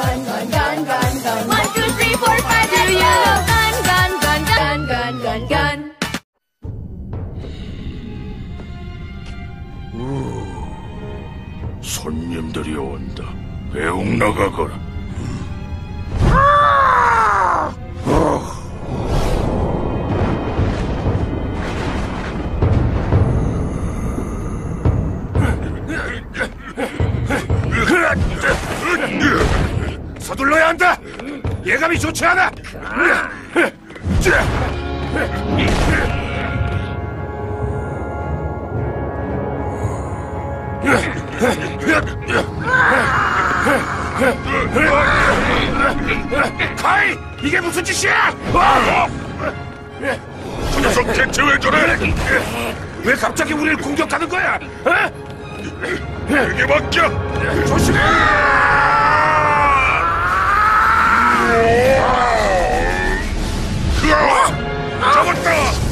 One, two, three, four, five. Do you know gun? 손님들이 온다. 배웅 나가거라. 서둘러야 한다. 예감이 좋지 않아. 카이! 이게 무슨 짓이야! 저 녀석 대체 왜 저래? 왜 갑자기 우리를 공격하는 거야? 에게 맡겨! 조심해! 잡았다!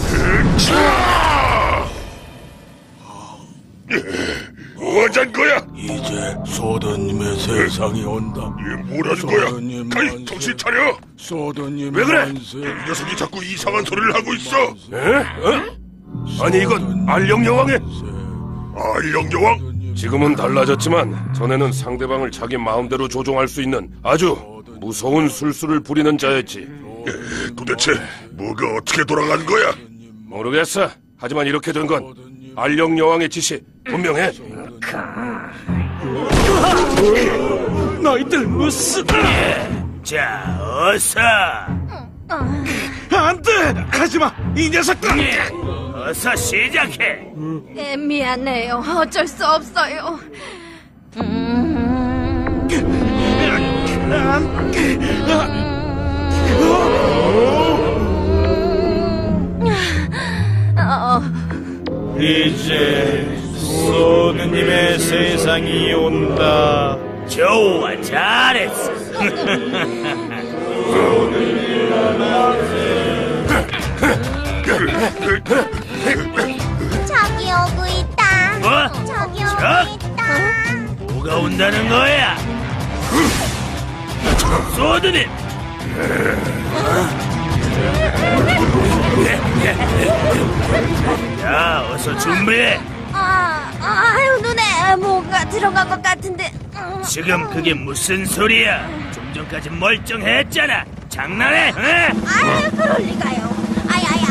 뭐하잔 거야? 이제 소드님의 세상이 온다. 얘 뭐라는 거야? 카이, 정신 차려! 소드님 왜 그래? 만세. 이 녀석이 자꾸 이상한 소리를 하고 있어. 에? 아니 이건 알령 여왕의 알령 여왕? 지금은 달라졌지만 전에는 상대방을 자기 마음대로 조종할 수 있는 아주 무서운 술수를 부리는 자였지. 도대체 뭐가 어떻게 돌아간 거야? 모르겠어. 하지만 이렇게 된 건 알령 여왕의 지시 분명해. 너희들 무슨... 자, 어서. 안 돼! 하지마! 이 녀석들! 어서 시작해. 미안해요. 어쩔 수 없어요. 이제 소드님의 세상이 온다. 좋아, 잘했어. 저기 오고 있다. 뭐? 저기 오고 있다. 뭐가 온다는 거야? 소드님! 자, 어서 준비해. 아유, 눈에 뭐가 들어간 것 같은데. 지금 그게 무슨 소리야? 좀 전까지 멀쩡했잖아. 장난해? 응? 아유, 그럴 리가요. 아야.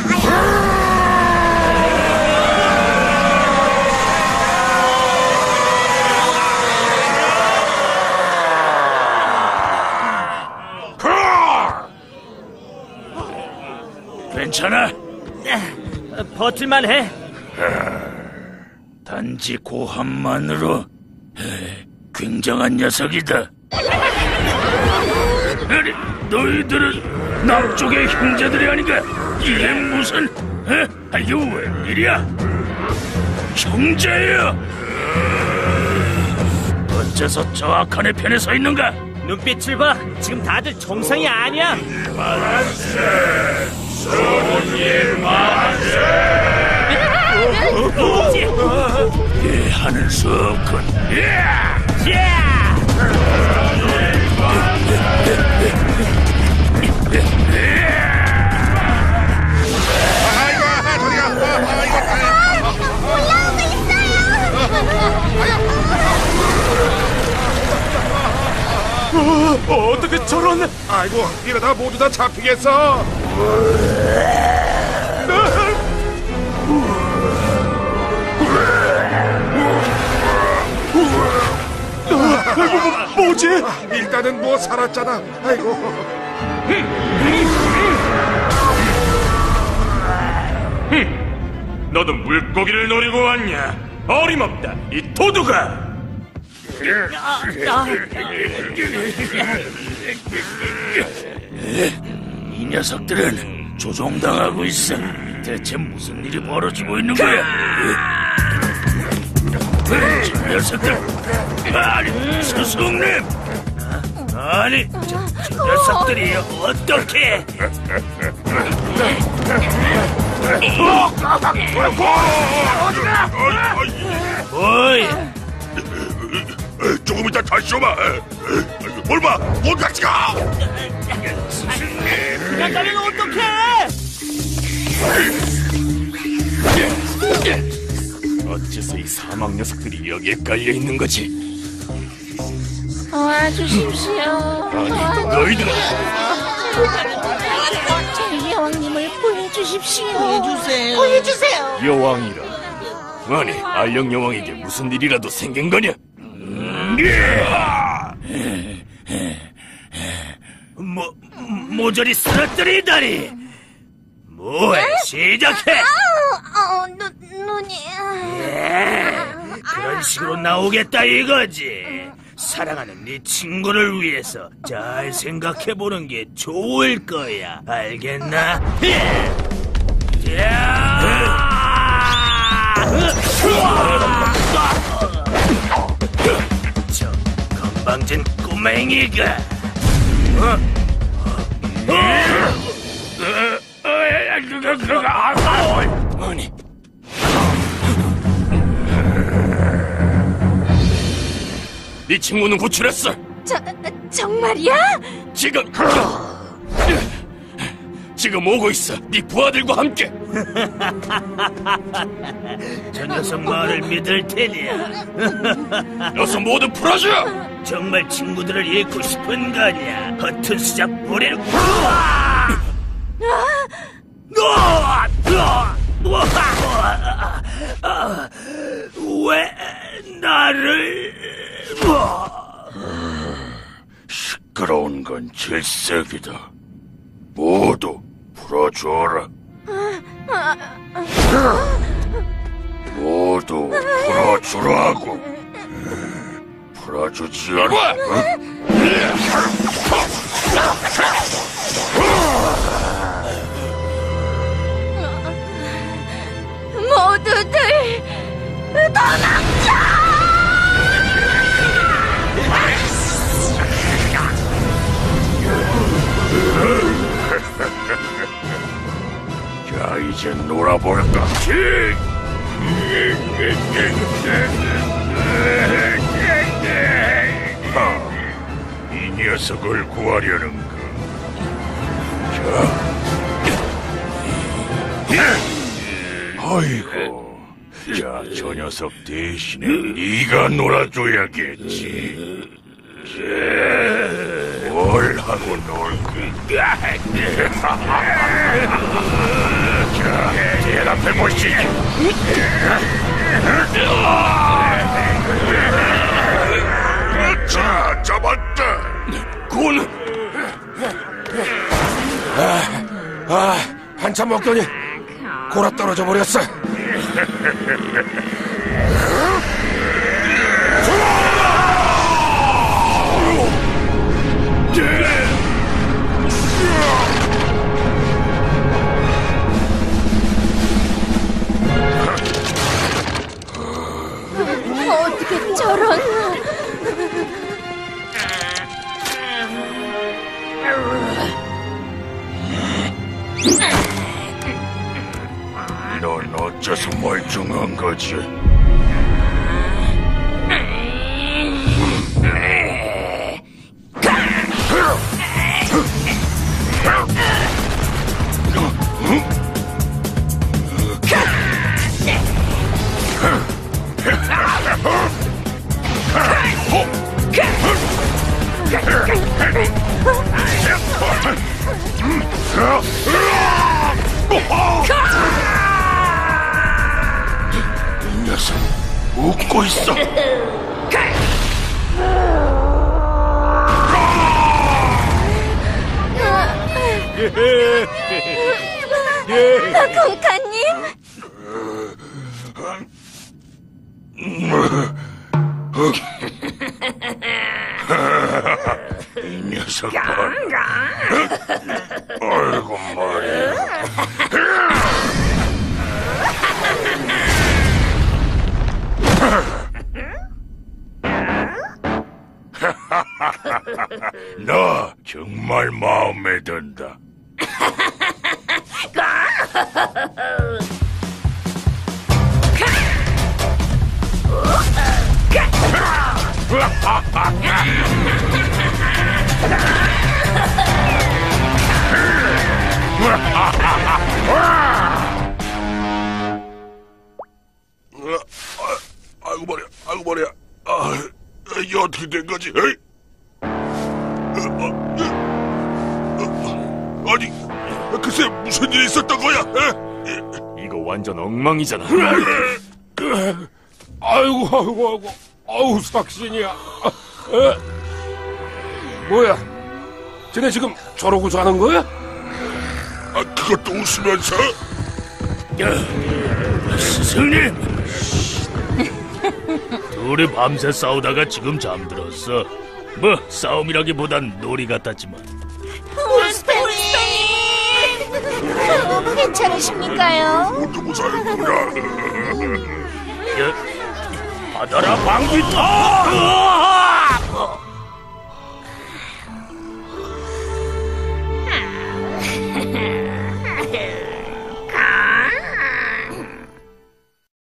괜찮아? 버틸만 해. 단지 고함만으로 굉장한 녀석이다. 아니, 너희들은 남쪽의 형제들이 아닌가? 이게 무슨... 이게 웬일이야? 형제야! 어째서 저 악한의 편에 서 있는가? 눈빛을 봐. 지금 다들 정상이 아니야. 이해하는 수 없군. 올라오고 있어요. 어떻게 저런... 아이고 이러다 모두 다 잡히겠어. 뭐지? 일단은 뭐 살았잖아. 아이고. 너도 물고기를 노리고 왔냐? 어림없다, 이 도두가! 이 녀석들은 조종당하고 있어. 대체 무슨 일이 벌어지고 있는 거야? 저 녀석들! 아니, 스승님! 아니, 저 녀석들이 어떻게... 뭐야? 조금 이따 다시 오마. 뭘 봐, 못 같이 가. 그냥 가면 어떡해? 어째서 이 사막 녀석들이 여기에 깔려 있는 거지? 도와주십시오. 아니, 너희들은 제 여왕님을 구해주십시오. 구해주세요. 여왕이라. 아니, 알령 여왕에게 무슨 일이라도 생긴 거냐? 모조리 쓰러뜨리다니. 뭐해, 시작해. 눈이. 그런 식으로 나오겠다 이거지. 사랑하는 네 친구를 위해서 잘 생각해보는 게 좋을 거야. 알겠나? 저 건방진 꼬맹이가 아니, 네 친구는 구출했어. 정말이야? 지금 오고 있어. 네 부하들과 함께. 저 녀석 말을 믿을 테냐? 어서 모두 풀어줘. 정말 친구들을 잃고 싶은 거냐? 허튼 수작 부리는 왜 나를 시끄러운 건 질색이다. 모두 풀어줘라. 모두 풀어주라고. 풀어주지 않아. 모두들 도망쳐! 자, 이제 놀아볼까? 이 녀석을 구하려는가? 아이고, 자, 저 녀석 대신에 네가 놀아줘야겠지. 뭘 하고 놀까? 자, 대답해보시지. 자, 잡았다. 군. 한참 먹더니 골아 떨어져 버렸어. 어떻게 저런... 넌 어째서 멀쩡한 거지? 이 녀석 웃고 있어. 공카님? 이 녀석 봐라. 아이고 말이야. 너 정말 마음에 든다. 아이고 머리야, 아이고 머리야. 이게 어떻게 된 거지? 에이? 아니, 글쎄 무슨 일이 있었던 거야? 이거 완전 엉망이잖아. 아이고, 아우 삭신이야. 뭐야? 쟤네 지금 저러고 자는 거야? 그것도 웃으면서? 스승님! 둘이 밤새 싸우다가 지금 잠들었어. 뭐 싸움이라기보단 놀이 같았지만. 괜찮으십니까요? 모두 무사했구나. 받아라 방귀.